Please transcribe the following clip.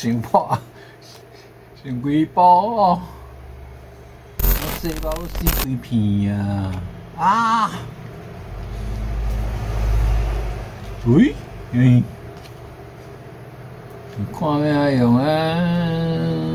先破，先几包哦，我这包死几片啊！啊！喂，你看咩用啊？